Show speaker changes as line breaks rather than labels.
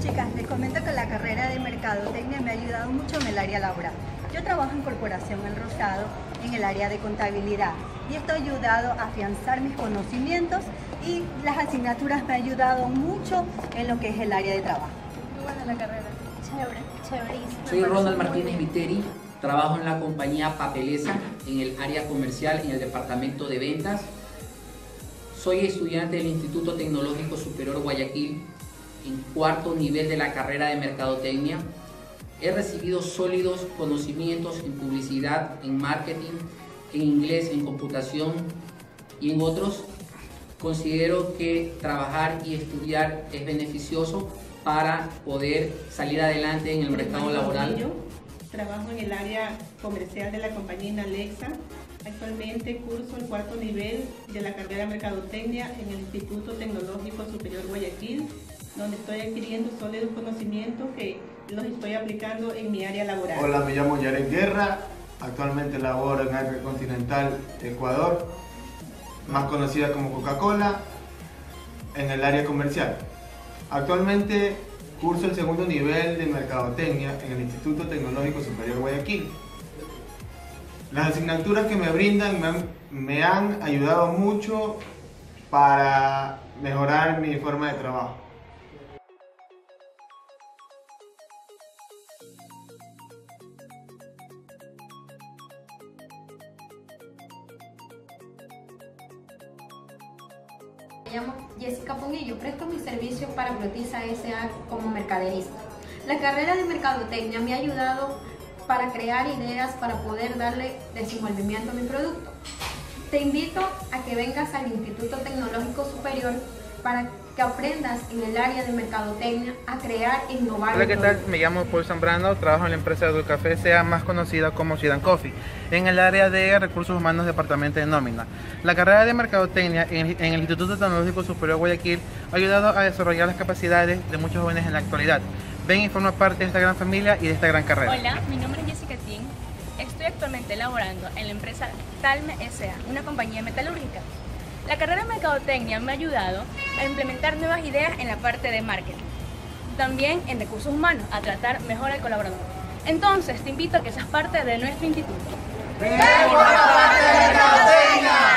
Chicas, les comento que la carrera de Mercadotecnia me ha ayudado mucho en el área laboral. Yo trabajo en Corporación El Rosado, en el área de contabilidad, y esto ha ayudado a afianzar mis conocimientos y las asignaturas me han ayudado mucho en lo que es el área de trabajo.
Muy buena la carrera.
Chéverísimo. Soy Ronald Martínez Viteri, trabajo en la compañía Papelesa, en el área comercial, en el departamento de ventas. Soy estudiante del Instituto Tecnológico Superior Guayaquil, en cuarto nivel de la carrera de Mercadotecnia. He recibido sólidos conocimientos en publicidad, en marketing, en inglés, en computación y en otros. Considero que trabajar y estudiar es beneficioso para poder salir adelante en el mercado laboral.
Trabajo en el área comercial de la compañía Inalexa. Actualmente curso el cuarto nivel de la carrera de Mercadotecnia en el Instituto Tecnológico Superior Guayaquil, donde estoy adquiriendo sólidos conocimientos que los estoy aplicando en mi área laboral.
Hola, me llamo Yaren Guerra, actualmente laboro en Acre Continental, Ecuador, más conocida como Coca-Cola, en el área comercial. Actualmente curso el segundo nivel de Mercadotecnia en el Instituto Tecnológico Superior Guayaquil. Las asignaturas que me brindan me han ayudado mucho para mejorar mi forma de trabajo.
Me llamo Jessica Ponguillo, presto mis servicios para Protiza S.A. como mercaderista. La carrera de Mercadotecnia me ha ayudado para crear ideas para poder darle desenvolvimiento a mi producto. Te invito a que vengas al Instituto Tecnológico Superior para que aprendas en el área de Mercadotecnia a crear e innovar.
Hola, ¿qué tal? Me llamo Paul Zambrano, trabajo en la empresa de Dulcafé S.A., más conocida como Cidan Coffee, en el área de Recursos Humanos, departamento de nómina. La carrera de Mercadotecnia en el Instituto Tecnológico Superior Guayaquil ha ayudado a desarrollar las capacidades de muchos jóvenes en la actualidad. Ven y forma parte de esta gran familia y de esta gran carrera.
Hola, mi nombre es Jessica Tin. Estoy actualmente laborando en la empresa Talme S.A., una compañía metalúrgica. La carrera de Mercadotecnia me ha ayudado a implementar nuevas ideas en la parte de marketing. También en recursos humanos, a tratar mejor al colaborador. Entonces, te invito a que seas parte de nuestro instituto.
¡Ven, forma parte de Mercadotecnia!